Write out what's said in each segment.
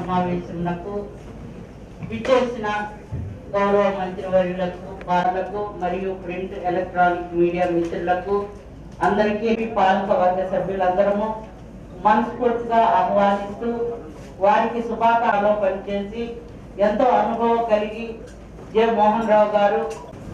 సమావేశంకు విచ్చేసిన గౌరవ మంత్రివర్యులకు వాళ్లకు మరియు ప్రింట్ ఎలక్ట్రానిక్ మీడియా మిత్రులకు అందరికీ పాలక వర్గ సభ్యులందరము మనస్ఫూర్తిగా ఆహ్వానిస్తూ వారికి శుభాకాంక్షలు పనిచేసి ఎంతో అనుభవం కలిగి జె మోహన్ రావు గారు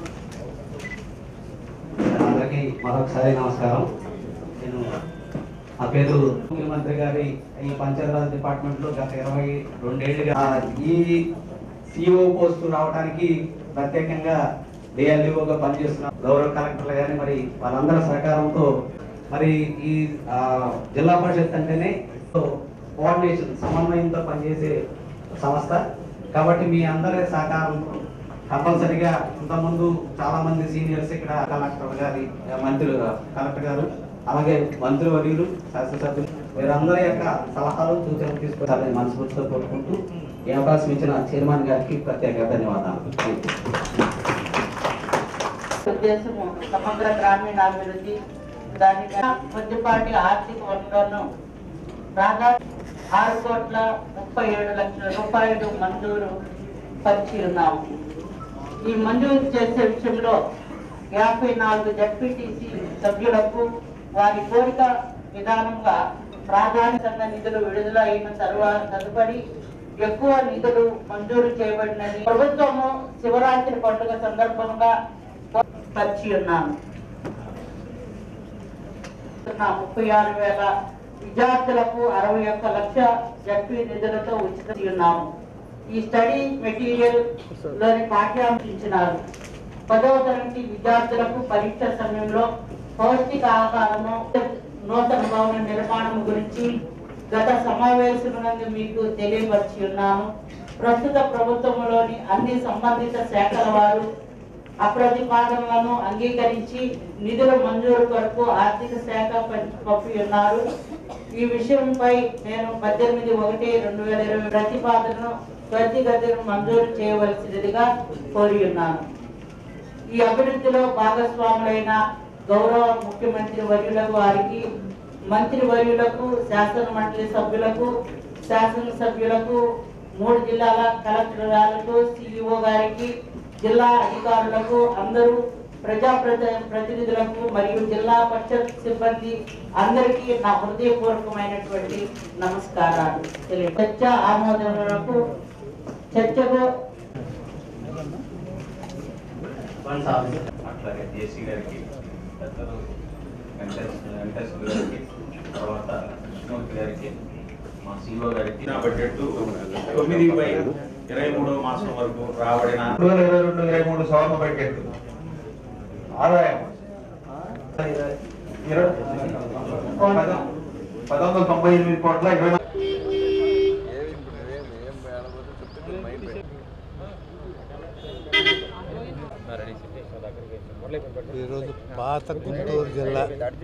అందరికీ మరొకసారి నమస్కారం. నేను నా పేరు ముఖ్యమంత్రి గారి ఈ పంచాయతీరాజ్ డిపార్ట్మెంట్లో గత 22 ఏళ్ళుగా ఈ సిఇఓ పోస్టు రావడానికి ప్రత్యేకంగా డిఎల్ఈఓగా పనిచేస్తున్న గౌరవ కలెక్టర్లు కానీ మరి వాళ్ళందరి సహకారంతో మరి ఈ జిల్లా పరిషత్ అంటేనే కోఆర్డినేషన్ సమన్వయంతో పనిచేసే సంస్థ కాబట్టి మీ అందరి సహకారంతో కంపల్సరిగా ఇంతకుముందు చాలా మంది సీనియర్స్ ఇక్కడ కలెక్టర్ గారి కలెక్టర్ గారు అలాగే మంత్రివర్యులు శాసనసభ్యులు వీరందరి యొక్క సలహాలు సూచనలు తీసుకోవాలని మనస్ఫూర్తితో కోరుకుంటూ ఈ అవకాశం ఇచ్చిన చైర్మన్ గారికి ప్రత్యేక ధన్యవాదాలు. ఉద్దేశము సమగ్ర గ్రామీణాభివృద్ధి దాని కొద్దిపాటి ఆర్థిక వనరులను దాదాపు 6,37,00,000 రూపాయలు మంజూరు పరిచిన్నాము. ఈ మంజూరు చేసే విషయంలో 54 జడ్పీటీసీ సభ్యులకు వారి కోరిక విధానంగా ప్రాధాన్యత నిధులు విడుదల అయిన తదుపరి ఎక్కువ నిధులు మంజూరు చేయబడినది ప్రభుత్వము శివరాత్రి పండుగ సందర్భంగా పరిచి ఉన్నాను. 36,000 విద్యార్థులకు 61 లక్ష జడ్పీ నిధులతో ఉచిత ఉన్నాము. ఈ స్టడీ మెటీరియల్ లోని పాఠ్యాంశించినారు. 10వ తరగతి విద్యార్థులకు పరీక్ష సమయంలో పౌష్టిక ఆహారము నూతన భవన నిర్మాణం గురించి గత సమావేశమునందు మీకు తెలియపరిచి ఉన్నాను. ప్రస్తుత ప్రభుత్వంలోని అన్ని సంబంధిత శాఖల వారు అప్రతిపాదనలను అంగీకరించి నిధుల మంజూరు కొరకు ఆర్థిక శాఖ పంపి ఉన్నారు. ఈ విషయంపై నేను 18/1/2020 ప్రతిపాదనను త్వరితగతిన మంజూరు చేయవలసినదిగా కోరి ఉన్నాను. ఈ అభివృద్ధిలో భాగస్వాములైన గౌరవ ముఖ్యమంత్రి వర్యులకు వారికి మంత్రివర్యులకు శాసన మండలి సభ్యులకు శాసనసభ్యులకు 3 జిల్లాల కలెక్టర్ గారికి సిఇఓ గారికి జిల్లా అధికారులకు అందరూ ప్రజాప్రతినిధులకు మరియు జిల్లా పరిషత్ సిబ్బంది అందరికీ నా హృదయపూర్వకమైనటువంటి నమస్కారాలు. చర్చ ఆమోదనకు చర్చకు అట్లాగే జేసీ గారికి గారికి తర్వాత కృష్ణమూర్తి గారికి మా సిఇఓ గారికి నా బడ్జెట్ 9/23వ మాసం వరకు రాబడిన 2022-23 సంవత్సర బడ్జెట్ ఆదాయం 1,198 కోట్ల 20 ఈరోజు పాత గుంటూరు జిల్లా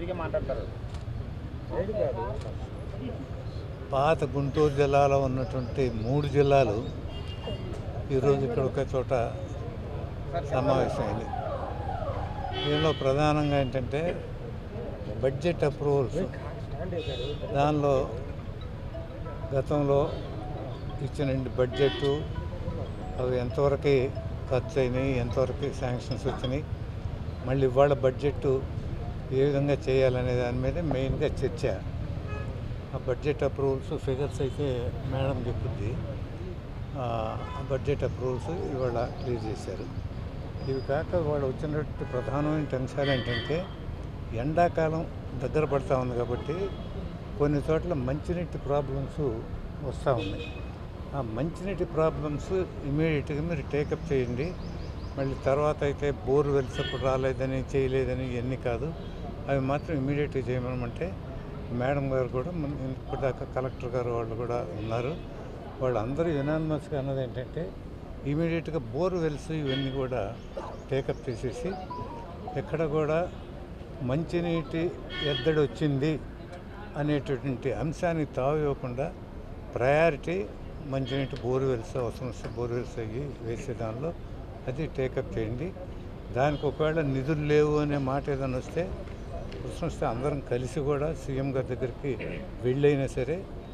జిల్లాలో ఉన్నటువంటి 3 జిల్లాలు ఈరోజు ఇక్కడ ఒక చోట సమావేశమైంది. దీనిలో ప్రధానంగా ఏంటంటే బడ్జెట్ అప్రూవల్స్. దానిలో గతంలో ఇచ్చిన బడ్జెట్ అవి ఎంతవరకు ఖర్చు అయినాయి, ఎంతవరకు శాంక్షన్స్ వచ్చినాయి, మళ్ళీ ఇవాళ బడ్జెట్ ఏ విధంగా చేయాలనే దాని మీద మెయిన్గా చర్చ. ఆ బడ్జెట్ అప్రూవల్స్ ఫిగర్స్ అయితే మేడం చెప్పుద్ది. ఆ బడ్జెట్ అప్రూవల్స్ ఇవాళ క్లియర్ చేశారు. ఇవి కాక వాళ్ళు వచ్చినట్టు ప్రధానమైన అంశాలు ఏంటంటే ఎండాకాలం దగ్గర పడుతూ ఉంది కాబట్టి కొన్ని చోట్ల మంచినీటి ప్రాబ్లమ్స్ వస్తూ ఉన్నాయి. ఆ మంచినీటి ప్రాబ్లమ్స్ ఇమీడియట్గా మీరు టేకప్ చేయండి. మళ్ళీ తర్వాత అయితే బోర్ వెల్స్ అప్పుడు రాలేదని చేయలేదని ఇవన్నీ కాదు, అవి మాత్రం ఇమీడియట్గా చేయమనమంటే మేడం గారు కూడా ఇప్పటిదాకా కలెక్టర్ గారు వాళ్ళు కూడా ఉన్నారు. వాళ్ళందరూ యునానిమస్గా అన్నది ఏంటంటే ఇమీడియట్గా బోర్ వెల్స్ ఇవన్నీ కూడా టేకప్ చేసేసి ఎక్కడ కూడా మంచినీటి ఎద్దడి వచ్చింది అనేటటువంటి అంశాన్ని తావివ్వకుండా ప్రయారిటీ మంచినీటి బోర్వెల్స్ అవసరం వస్తే బోర్వెల్స్ అయ్యి వేసే దానిలో అది టేకప్ చేయండి. దానికి ఒకవేళ నిధులు లేవు అనే మాట ఏదైనా వస్తే అందరం కలిసి కూడా సీఎం గారి దగ్గరికి వెళ్ళైనా సరే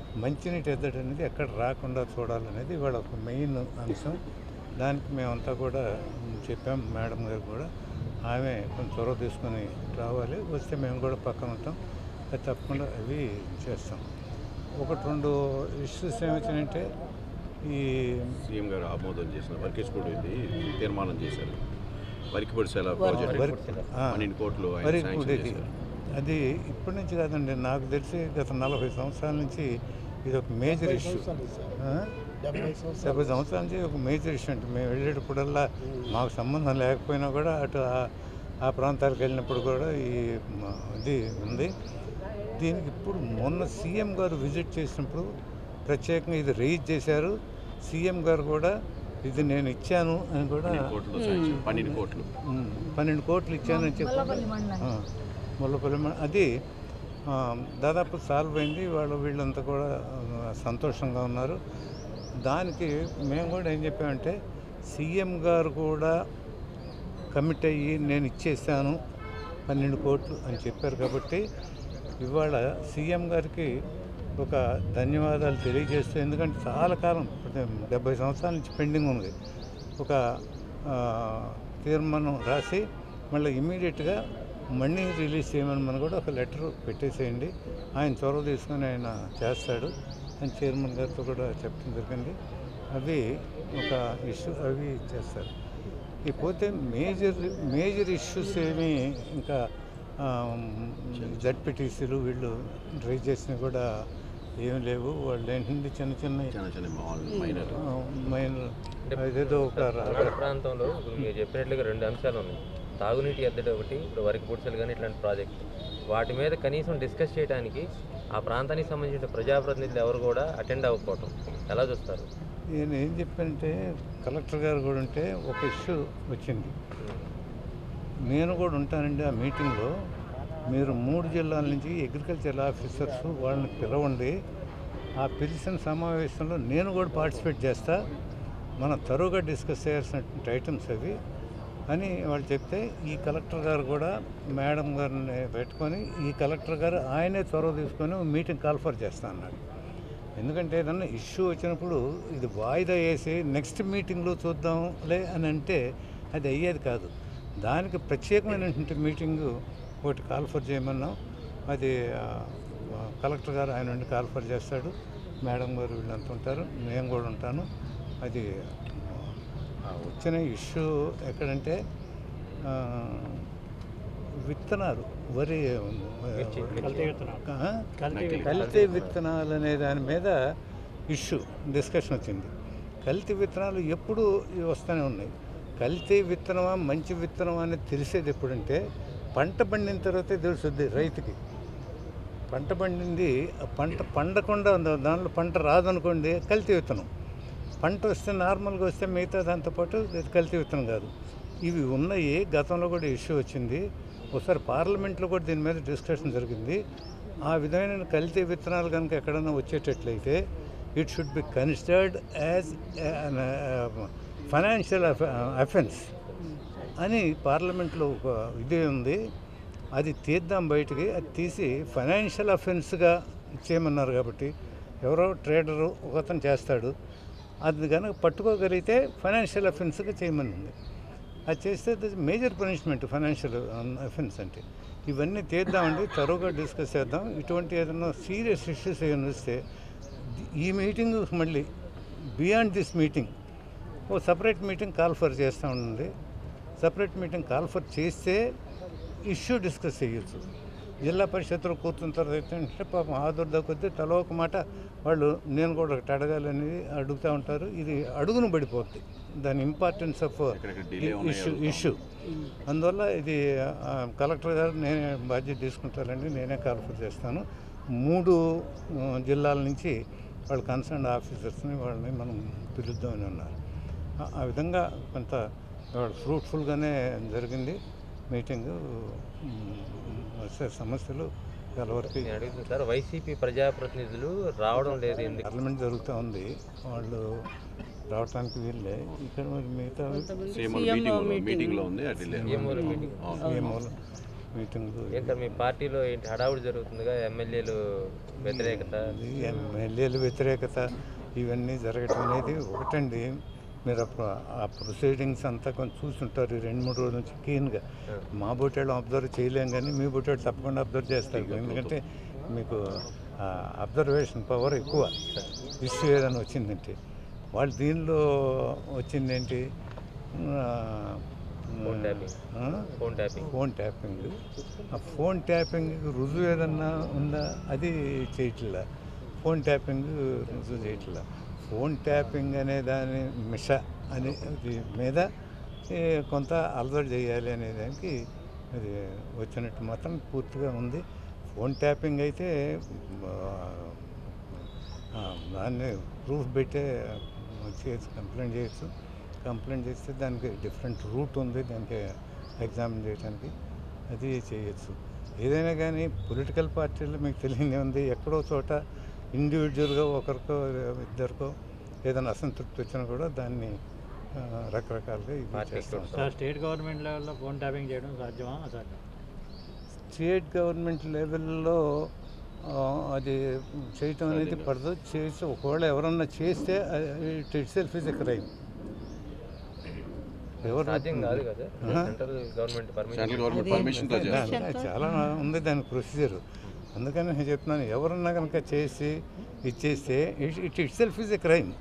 మంచినీటి ఎద్దడి అనేది ఎక్కడ రాకుండా చూడాలనేది ఇవాళ ఒక మెయిన్ అంశం. దానికి మేమంతా కూడా చెప్పాం. మేడం గారు కూడా ఆమె కొంచెం చొరవ తీసుకొని రావాలి, వస్తే మేము కూడా పక్కన ఉంటాం, అది తప్పకుండా అవి చేస్తాం. 1-2 ఇష్యూస్ ఏమొచ్చినాయంటే ఈ సీఎం గారు ఆమోదం చేసిన వర్కేజ్పూడి తీర్మానం చేశారు. వరికిపొడిసేల ప్రాజెక్ట్ 12 కోట్లు ఆయన శాంక్షన్ చేశారు. అది ఇప్పటి నుంచి కాదండి, నాకు తెలిసి గత 40 సంవత్సరాల నుంచి ఇది ఒక మేజర్ ఇష్యూ. 70 సంవత్సరాల నుంచి ఒక మేజర్ ఇష్యూ. అంటే మేము వెళ్ళేటప్పుడల్లా మాకు సంబంధం లేకపోయినా కూడా అటు ఆ ప్రాంతాలకు వెళ్ళినప్పుడు కూడా ఇది ఉంది. దీనికి ఇప్పుడు మొన్న సీఎం గారు విజిట్ చేసినప్పుడు ప్రత్యేకంగా ఇది రైజ్ చేశారు. సీఎం గారు కూడా ఇది నేను ఇచ్చాను అని కూడా 12 కోట్లు ఇచ్చానని చెప్పి ముల్లపల్లి అది దాదాపు సాల్వ్ అయింది. వీళ్ళంతా కూడా సంతోషంగా ఉన్నారు. దానికి మేము కూడా ఏం చెప్పామంటే సీఎం గారు కూడా కమిట్ అయ్యి నేను ఇచ్చేసాను 12 కోట్లు అని చెప్పారు. కాబట్టి ఇవాళ సీఎం గారికి ఒక ధన్యవాదాలు తెలియజేస్తూ, ఎందుకంటే చాలా కాలం 70 సంవత్సరాల నుంచి పెండింగ్ ఉంది. ఒక తీర్మానం రాసి మళ్ళీ ఇమ్మీడియట్గా మనీ రిలీజ్ చేయమని మనం కూడా ఒక లెటర్ పెట్టేసేయండి, ఆయన చొరవ తీసుకొని ఆయన చేస్తాడు అని చైర్మన్ గారితో కూడా చెప్పడం జరిగింది. అవి ఒక ఇష్యూ, అవి చేస్తారు. ఇకపోతే మేజర్ ఇష్యూస్ ఏమి ఇంకా జడ్పీటీసీలు వీళ్ళు రైజ్ చేసినవి కూడా ఏమి లేవు. వాళ్ళు ఏంటంటే చిన్న చిన్న మైనర్ అదేదో ఒక ప్రాంతంలో మీరు చెప్పినట్లుగా 2 అంశాలు ఉన్నాయి. తాగునీటి ఎద్దడి ఒకటి, ఇప్పుడు వరికి పుడిసెలు కానీ ఇట్లాంటి ప్రాజెక్టు, వాటి మీద కనీసం డిస్కస్ చేయడానికి ఆ ప్రాంతానికి సంబంధించిన ప్రజాప్రతినిధులు ఎవరు కూడా అటెండ్ అవ్వకపోవటం ఎలా చూస్తారు? నేను ఏం చెప్పానంటే కలెక్టర్ గారు కూడా ఉంటే ఒక ఇష్యూ వచ్చింది, నేను కూడా ఉంటానండి ఆ మీటింగ్లో. మీరు 3 జిల్లాల నుంచి అగ్రికల్చర్ ఆఫీసర్స్ వాళ్ళని పిలవండి, ఆ పిలిచిన సమావేశంలో నేను కూడా పార్టిసిపేట్ చేస్తా, మనం తరువుగా డిస్కస్ చేయాల్సినటువంటి ఐటమ్స్ అవి అని వాళ్ళు చెప్తే, ఈ కలెక్టర్ గారు కూడా మేడం గారిని పెట్టుకొని ఈ కలెక్టర్ గారు ఆయనే చొరవ తీసుకొని మీటింగ్ కాల్ఫర్ చేస్తా అన్నాడు. ఎందుకంటే ఏదన్నా ఇష్యూ వచ్చినప్పుడు ఇది వాయిదా వేసి నెక్స్ట్ మీటింగ్లో చూద్దాంలే అని అంటే అది అయ్యేది కాదు. దానికి ప్రత్యేకమైనటువంటి మీటింగు ఒకటి కాల్ఫర్ చేయమన్నాం. అది కలెక్టర్ గారు ఆయన నుండి కాల్ఫర్ చేస్తాడు, మేడం గారు వీళ్ళంతా ఉంటారు, నేను కూడా ఉంటాను. అది వచ్చిన ఇష్యూ ఎక్కడంటే విత్తనాలు, వరి కల్తీ విత్తనాలు అనే దాని మీద ఇష్యూ డిస్కషన్ వచ్చింది. కల్తీ విత్తనాలు ఎప్పుడు వస్తూనే ఉన్నాయి. కల్తీ విత్తనమా మంచి విత్తనమా అనేది తెలిసేది ఎప్పుడంటే పంట పండిన తర్వాతే తెలుస్తుంది రైతుకి. పంట పండింది, పంట పండకుండా దానిలో పంట రాదనుకోండి కల్తీ విత్తనం. పంట వస్తే నార్మల్గా వస్తే మిగతా దాంతోపాటు కల్తీ విత్తనం కాదు. ఇవి ఉన్నాయి. గతంలో కూడా ఇష్యూ వచ్చింది, ఒకసారి పార్లమెంట్లో కూడా దీని మీద డిస్కషన్ జరిగింది. ఆ విధమైన కల్తీ విత్తనాలు కనుక ఎక్కడైనా వచ్చేటట్లయితే it should be considered as financial offence అని పార్లమెంట్లో ఒక ఇది ఉంది. అది తీద్దాం బయటికి, అది తీసి ఫైనాన్షియల్ అఫెన్స్గా చేయమన్నారు. కాబట్టి ఎవరో ట్రేడరు ఒకతను చేస్తాడు, అది కనుక పట్టుకోగలిగితే ఫైనాన్షియల్ అఫెన్స్గా చేయమని ఉంది. అది చేస్తే మేజర్ పనిష్మెంట్ ఫైనాన్షియల్ అఫెన్స్ అంటే. ఇవన్నీ తీద్దామండి, తరువుగా డిస్కస్ చేద్దాం. ఇటువంటి ఏదైనా సీరియస్ ఇష్యూస్ ఏమైనా వస్తే ఈ మీటింగ్ మళ్ళీ బియాండ్ దిస్ మీటింగ్ ఓ సపరేట్ మీటింగ్ కాల్ఫర్ చేస్తూ ఉండండి. సపరేట్ మీటింగ్ కాల్ఫర్ చేస్తే ఇష్యూ డిస్కస్ చేయొచ్చు. జిల్లా పరిషత్తులో కూర్చున్న తర్వాత అంటే పాపం ఆదుర్దా కొద్దీ తలో ఒక మాట వాళ్ళు నేను కూడా ఒకటి అడగాలని అడుగుతూ ఉంటారు. ఇది అడుగును పడిపోతుంది దాని ఇంపార్టెన్స్ ఆఫ్ ఇష్యూ. అందువల్ల ఇది కలెక్టర్ గారు నేనే బాధ్యత తీసుకుంటానండి, నేనే కాల్ఫర్ చేస్తాను. 3 జిల్లాల నుంచి వాళ్ళు కన్సర్న్ ఆఫీసర్స్ని వాళ్ళని మనం పిలుద్దామని ఉన్నారు. ఆ విధంగా కొంత ఫ్రూట్ఫుల్గానే జరిగింది మీటింగు. సమస్యలు చాలా వరకు అడుగుతుంది సార్. వైసీపీ ప్రజాప్రతినిధులు రావడం లేదు, ఎందుకు? పార్లమెంట్ జరుగుతూ ఉంది, వాళ్ళు రావడానికి వీళ్ళే. ఇక్కడ మిగతా మీటింగ్లు. ఏం సార్ మీ పార్టీలో ఏంటి హడావుడి జరుగుతుందిగా? ఎమ్మెల్యేలు వ్యతిరేకత, ఎమ్మెల్యేల వ్యతిరేకత ఇవన్నీ జరగటం అనేది ఒకటండి. మీరు ఆ ప్రొసీడింగ్స్ అంతా కొంచెం చూసుంటారు 2-3 రోజుల నుంచి క్లీన్గా. మా బోటేళ్ళు అబ్జర్వ్ చేయలేం, కానీ మీ బోటేళ్ళు తప్పకుండా అబ్జర్వ్ చేస్తారు. ఎందుకంటే మీకు అబ్జర్వేషన్ పవర్ ఎక్కువ. ఇష్యూ ఏదైనా వచ్చిందంటే వాళ్ళు దీనిలో వచ్చిందేంటి, ఫోన్ ట్యాపింగ్. ఆ ఫోన్ ట్యాపింగ్ రుజువు ఏదన్నా ఉందా, అది చేయట్లా. ఫోన్ ట్యాపింగ్ రుజువు చేయట్లా. ఫోన్ ట్యాపింగ్ అనే దాని అనే మీద కొంత అలజడి చేయాలి అనే దానికి అది వచ్చినట్టు మాత్రం పూర్తిగా ఉంది. ఫోన్ ట్యాపింగ్ అయితే దాన్ని ప్రూఫ్ పెట్టే చేయొచ్చు, కంప్లైంట్ చేయొచ్చు. కంప్లైంట్ చేస్తే దానికి డిఫరెంట్ రూట్ ఉంది, దానికి ఎగ్జామిన్ చేయడానికి, అది చేయొచ్చు. ఏదైనా కానీ పొలిటికల్ పార్టీలో మీకు తెలియదే ఉంది, ఎక్కడో చోట ఇండివిజువల్గా ఒకరికో ఇద్దరికో ఏదైనా అసంతృప్తి వచ్చినా కూడా దాన్ని రకరకాలుగా ఇది చేస్తాం. స్టేట్ గవర్నమెంట్ లెవెల్లో ఫోన్ ట్యాపింగ్ చేయడం సాధ్యమా? అసాధ్యం? స్టేట్ గవర్నమెంట్ లెవెల్లో అది చేయటం అనేది పడదు. చేసి ఒకవేళ ఎవరన్నా చేస్తే itself is a crime. చాలా ఉంది దాని ప్రొసీజర్. అందుకని నేను చెప్తున్నాను, ఎవరన్నా కనుక చేసి ఇచ్చేస్తే itself is a crime.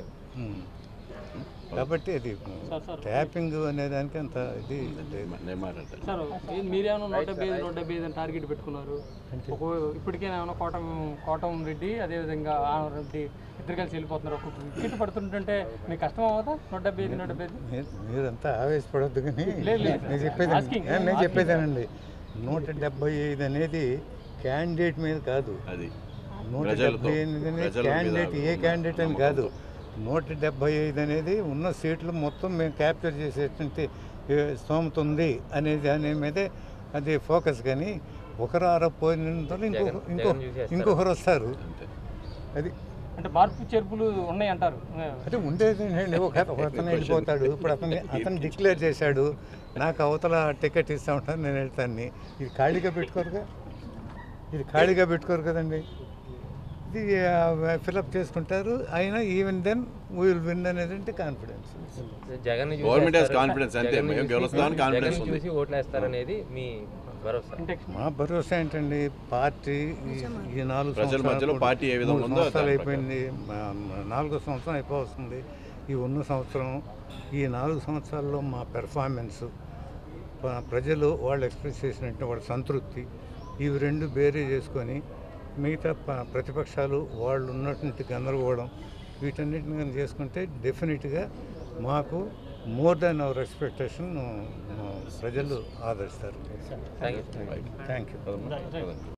కాబట్టి అది ట్యాపింగ్ అనే దానికి అంత ఇది సార్. మీరేమన్నా 175 టార్గెట్ పెట్టుకున్నారు, ఇప్పటికేమన్నా కోటం రెడ్డి అదేవిధంగా రెడ్డి ఇద్దరు కలిసి వెళ్ళిపోతున్నారు. ఒక వికెట్ పడుతుంటే మీకు కష్టం అవ్వదా? 175 మీరంతా ఆవేశపడద్దు, కానీ నేను చెప్పేదానండి. 175 అనేది క్యాండిడేట్ మీద కాదు, 175 అనేది క్యాండిడేట్ ఏ క్యాండిడేట్ అని కాదు. 175 అనేది ఉన్న సీట్లు మొత్తం మేము క్యాప్చర్ చేసేటువంటి స్తోమత ఉంది అనేది దాని మీదే అది ఫోకస్. కానీ ఒకరు ఆరపోయిన ఇంకొకరు వస్తారు. అది అంటే మార్పు చేర్పులు ఉన్నాయి అంటారు. అంటే ఉండేది అతను వెళ్ళిపోతాడు. ఇప్పుడు అతను డిక్లేర్ చేశాడు, నాకు అవతల టికెట్ ఇస్తా ఉంటాను, నేను వెళ్తాను. ఇది ఖాళీగా పెట్టుకోరు కదండి. ఇది ఫిలప్ చేసుకుంటారు. అయినా even then we will win అనేది అంటే కాన్ఫిడెన్స్. మా భరోసా ఏంటండి, పార్టీ ఈ 4 సంవత్సరాలు అయిపోయింది, 4వ సంవత్సరం అయిపోతుంది. ఈ 1 సంవత్సరం, ఈ 4 సంవత్సరాల్లో మా పెర్ఫార్మెన్స్, ప్రజలు వాళ్ళు ఎక్స్ప్రెస్ చేసినట్టు వాళ్ళ సంతృప్తి, ఇవి 2 బేరీ చేసుకొని మిగతా ప్రతిపక్షాలు వాళ్ళు ఉన్నటువంటి గందరగోళం వీటన్నిటిని చేసుకుంటే డెఫినెట్గా మాకు మోర్ దాన్ అవర్ ఎక్స్పెక్టేషన్ ప్రజలు ఆదరిస్తారు. Thank you.